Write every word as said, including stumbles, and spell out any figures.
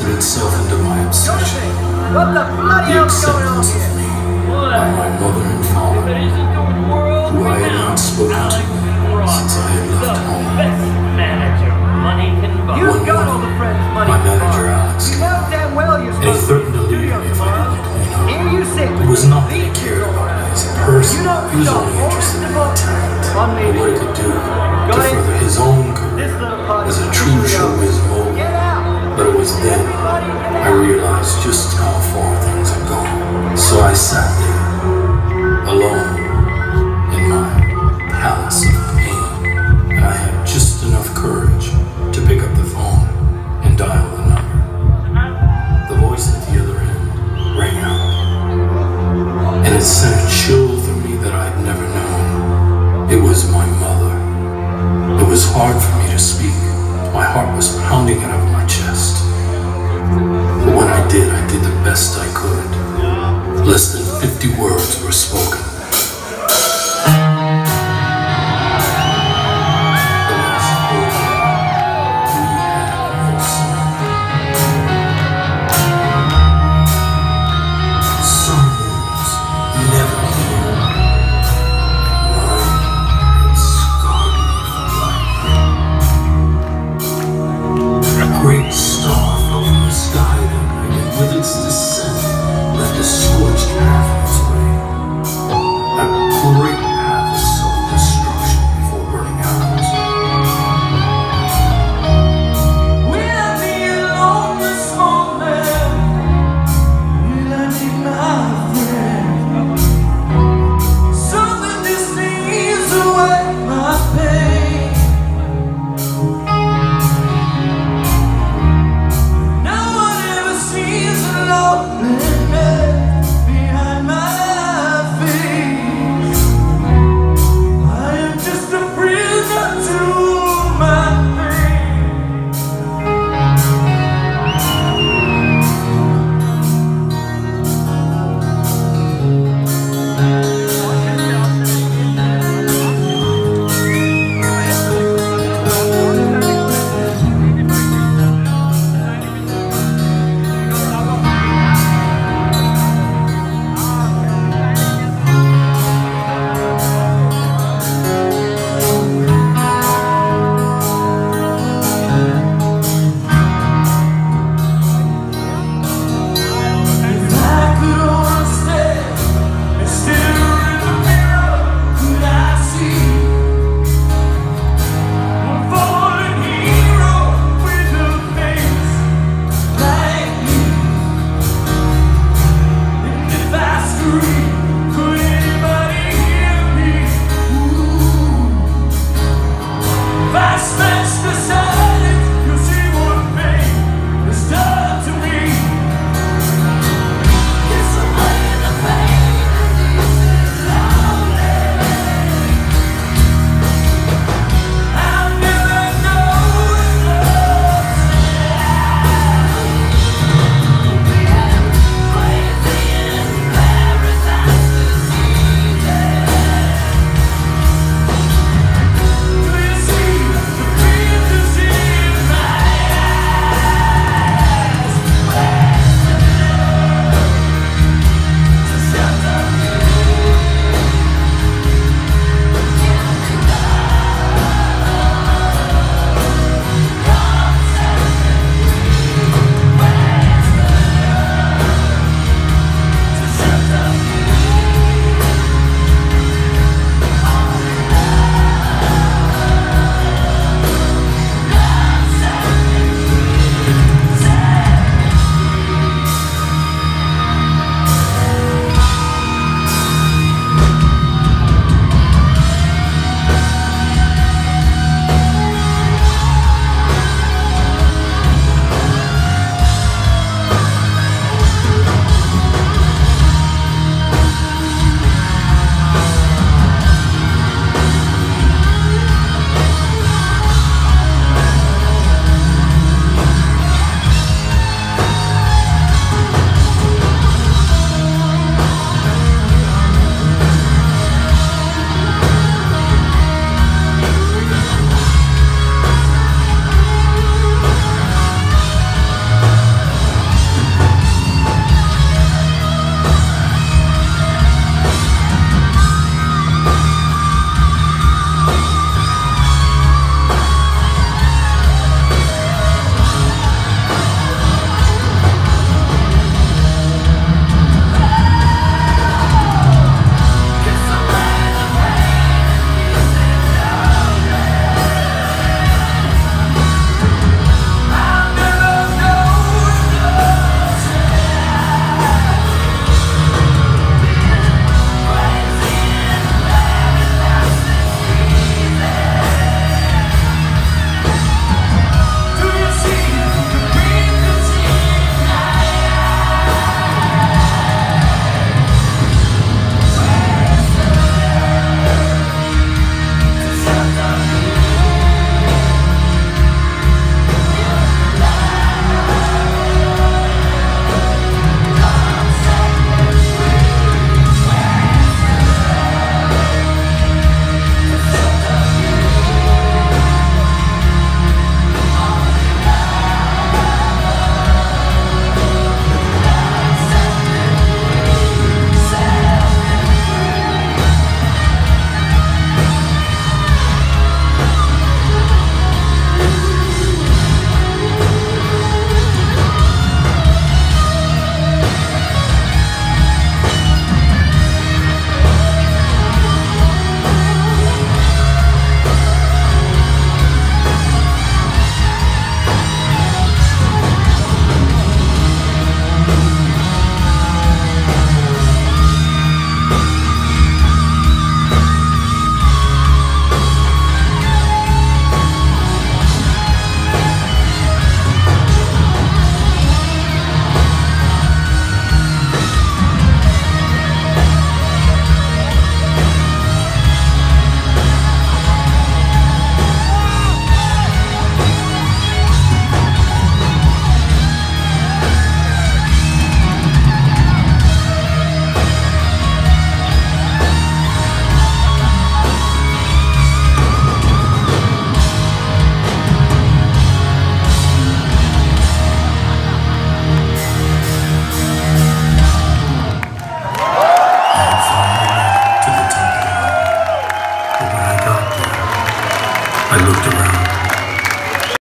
manifested itself into my obsession. What the bloody The hell's going on acceptance of here? me by my mother and father, who I had not spoken to since I had left home. You've got all the friends money My can manager, buy. Alex, You know damn well you're and he supposed threatened to to leave me if I didn't clean up. Here you sit. It was not that he cared about me as a person. You don't He was stop only interested in my all talent on me. and what it could do to Got it? further his own This career little party as a is true really showbiz over. mogul. Get out. But it was then Everybody get I out. realized just how far things had gone. So I sat there, alone,